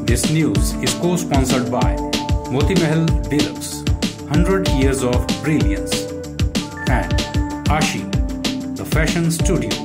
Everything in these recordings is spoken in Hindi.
This news is co-sponsored by Moti Mahal Deluxe, 100 Years of Brilliance, and Ashi, the Fashion Studio.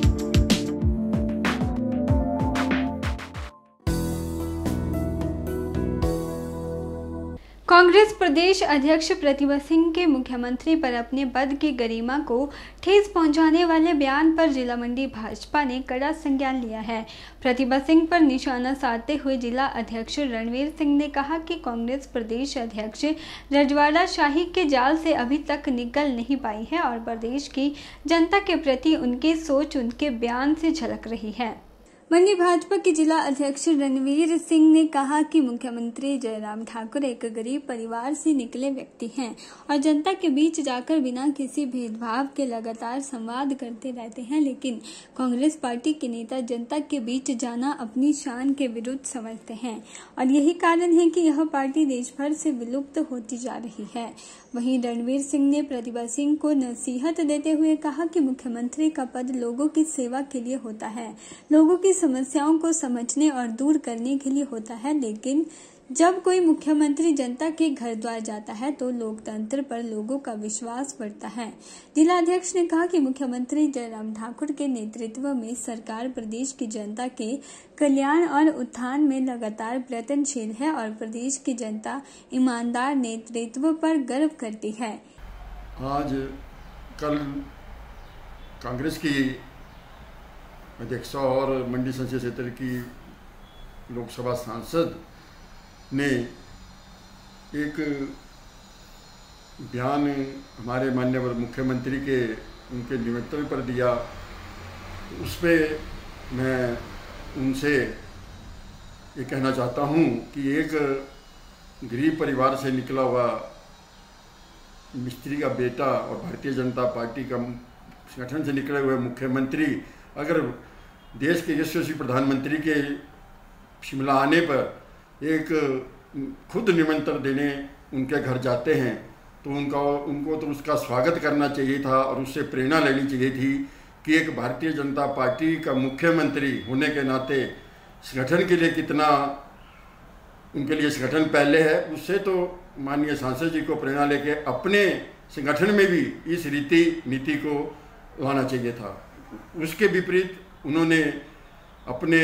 Congress प्रदेश अध्यक्ष प्रतिभा सिंह के मुख्यमंत्री पर अपने पद की गरिमा को ठेस पहुंचाने वाले बयान पर जिला मंडी भाजपा ने कड़ा संज्ञान लिया है। प्रतिभा सिंह पर निशाना साधते हुए जिला अध्यक्ष रणवीर सिंह ने कहा कि कांग्रेस प्रदेश अध्यक्ष रजवाड़ा शाही के जाल से अभी तक निकल नहीं पाई है और प्रदेश की जनता के प्रति उनकी सोच उनके बयान से झलक रही है। मंडी भाजपा के जिला अध्यक्ष रणवीर सिंह ने कहा कि मुख्यमंत्री जयराम ठाकुर एक गरीब परिवार से निकले व्यक्ति हैं और जनता के बीच जाकर बिना किसी भेदभाव के लगातार संवाद करते रहते हैं, लेकिन कांग्रेस पार्टी के नेता जनता के बीच जाना अपनी शान के विरुद्ध समझते हैं और यही कारण है कि यह पार्टी देश भर से विलुप्त होती जा रही है। वहीं रणवीर सिंह ने प्रतिभा सिंह को नसीहत देते हुए कहा कि मुख्यमंत्री का पद लोगों की सेवा के लिए होता है, लोगों की समस्याओं को समझने और दूर करने के लिए होता है, लेकिन जब कोई मुख्यमंत्री जनता के घर द्वार जाता है तो लोकतंत्र पर लोगों का विश्वास बढ़ता है। जिला अध्यक्ष ने कहा कि मुख्यमंत्री जयराम ठाकुर के नेतृत्व में सरकार प्रदेश की जनता के कल्याण और उत्थान में लगातार प्रयत्नशील है और प्रदेश की जनता ईमानदार नेतृत्व पर गर्व करती है। आज कल कांग्रेस की अध्यक्षा और मंडी संसदीय क्षेत्र की लोकसभा सांसद ने एक बयान हमारे माननीय मुख्यमंत्री के उनके निमंत्रण पर दिया। उस पर मैं उनसे ये कहना चाहता हूँ कि एक गरीब परिवार से निकला हुआ मिस्त्री का बेटा और भारतीय जनता पार्टी का संगठन से निकले हुए मुख्यमंत्री अगर देश के यशस्वी प्रधानमंत्री के शिमला आने पर एक खुद निमंत्रण देने उनके घर जाते हैं तो उनको तो उसका स्वागत करना चाहिए था और उससे प्रेरणा लेनी चाहिए थी कि एक भारतीय जनता पार्टी का मुख्यमंत्री होने के नाते संगठन के लिए कितना उनके लिए संगठन पहले है। उससे तो माननीय सांसद जी को प्रेरणा लेके अपने संगठन में भी इस रीति नीति को लाना चाहिए था। उसके विपरीत उन्होंने अपने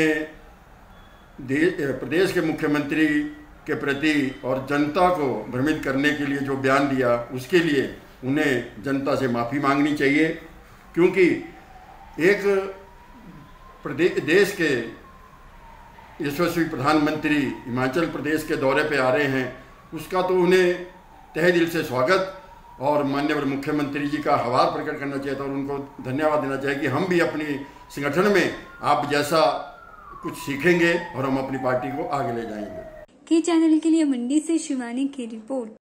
प्रदेश के मुख्यमंत्री के प्रति और जनता को भ्रमित करने के लिए जो बयान दिया उसके लिए उन्हें जनता से माफ़ी मांगनी चाहिए, क्योंकि एक देश के यशस्वी प्रधानमंत्री हिमाचल प्रदेश के दौरे पे आ रहे हैं, उसका तो उन्हें तहे दिल से स्वागत और माननीय मुख्यमंत्री जी का आभार प्रकट करना चाहिए था और उनको धन्यवाद देना चाहिए कि हम भी अपनी संगठन में आप जैसा कुछ सीखेंगे और हम अपनी पार्टी को आगे ले जाएंगे। के चैनल के लिए मंडी से शिवानी की रिपोर्ट।